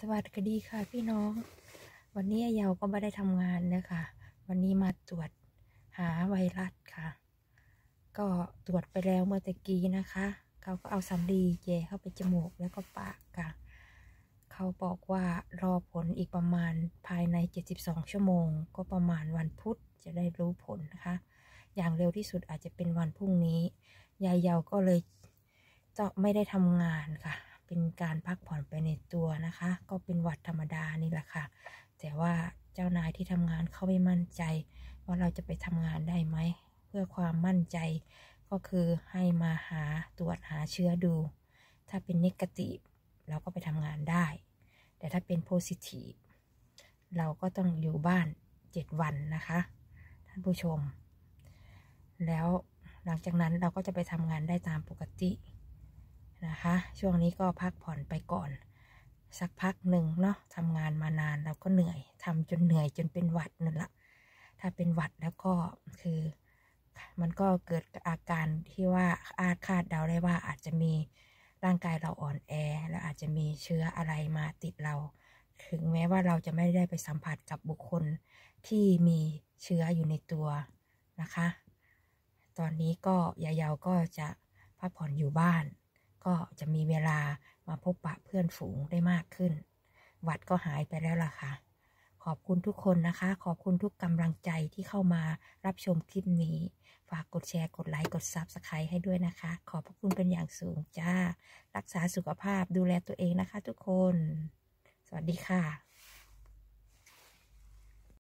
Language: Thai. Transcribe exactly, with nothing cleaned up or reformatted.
สวัสดีค่ะพี่น้องวันนี้เยาก็ไม่ได้ทำงานนะคะวันนี้มาตรวจหาไวรัสค่ะก็ตรวจไปแล้วเมื่อตะกี้นะคะเขาก็เอาสำลีแย่เข้าไปจมูกแล้วก็ปากค่ะเขาบอกว่ารอผลอีกประมาณภายในเจ็ดสิบสองชั่วโมงก็ประมาณวันพุธจะได้รู้ผลนะคะอย่างเร็วที่สุดอาจจะเป็นวันพรุ่งนี้ยายเยาก็เลยจะไม่ได้ทำงานค่ะเป็นการพักผ่อนไปในตัวนะคะก็เป็นหวัดธรรมดานี่แหละค่ะแต่ว่าเจ้านายที่ทำงานเขาไม่มั่นใจว่าเราจะไปทำงานได้ไหมเพื่อความมั่นใจก็คือให้มาหาตรวจหาเชื้อดูถ้าเป็นเนกาทีฟเราก็ไปทำงานได้แต่ถ้าเป็นโพซิทีฟเราก็ต้องอยู่บ้านเจ็ดวันนะคะท่านผู้ชมแล้วหลังจากนั้นเราก็จะไปทำงานได้ตามปกตินะคะช่วงนี้ก็พักผ่อนไปก่อนสักพักหนึ่งเนาะทำงานมานานเราก็เหนื่อยทำจนเหนื่อยจนเป็นหวัดนั่นแหละถ้าเป็นหวัดแล้วก็คือมันก็เกิดอาการที่ว่าอาจคาดเดาได้ว่าอาจจะมีร่างกายเราอ่อนแอและอาจจะมีเชื้ออะไรมาติดเราถึงแม้ว่าเราจะไม่ได้ไปสัมผัสกับบุคคลที่มีเชื้ออยู่ในตัวนะคะตอนนี้ก็ยายๆก็จะพักผ่อนอยู่บ้านก็จะมีเวลามาพบปะเพื่อนฝูงได้มากขึ้นหวัดก็หายไปแล้วล่ะค่ะขอบคุณทุกคนนะคะขอบคุณทุกกำลังใจที่เข้ามารับชมคลิปนี้ฝากกดแชร์กดไลค์กดซับสไครต์ให้ด้วยนะคะขอบพระคุณเป็นอย่างสูงจ้ารักษาสุขภาพดูแลตัวเองนะคะทุกคนสวัสดีค่ะ